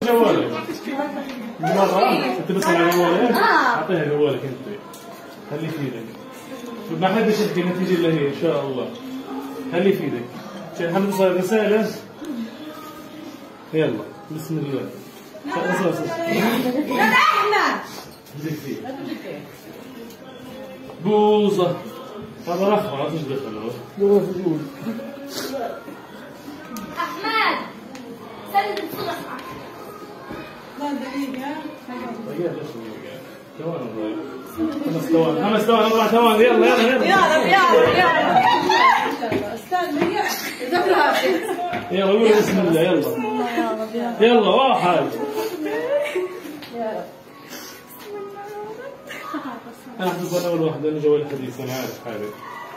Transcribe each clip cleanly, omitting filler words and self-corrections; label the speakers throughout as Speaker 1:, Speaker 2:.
Speaker 1: جوالك مرة انت بس على جوالك اعطيها جوالك انت خليه في ايدك ما حدش يحكي النتيجة الا هي ان شاء الله خليه في ايدك عشان حد يوصل رسالة يلا بسم الله خلاص بوظة هذا رخر لا تشبه
Speaker 2: أحمد سند الصلصة
Speaker 3: لا دقيقة
Speaker 1: دقيقة ليش ثواني 5 ثواني 4 ثواني يلا
Speaker 3: استنى ذكرها
Speaker 1: يلا قول بسم الله يلا واحد انا احسب انا اول واحد لانه جوال الحديث انا عارف حالي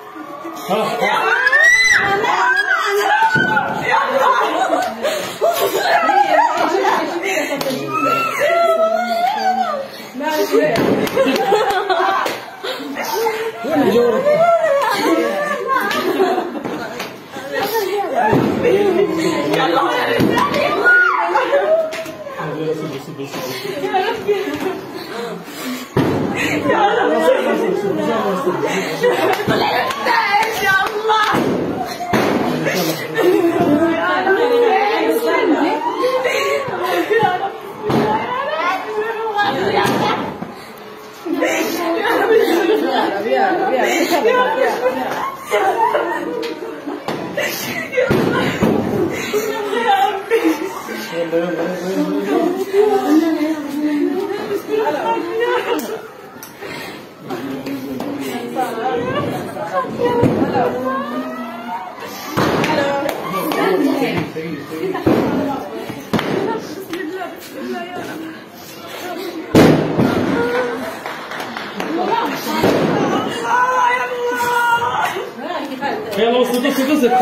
Speaker 1: يلا وصلت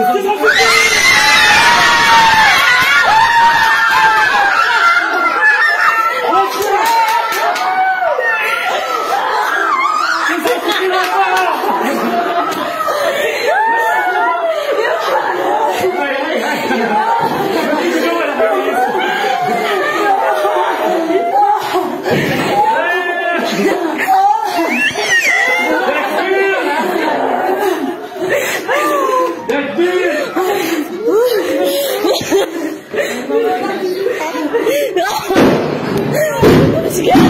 Speaker 2: Yeah.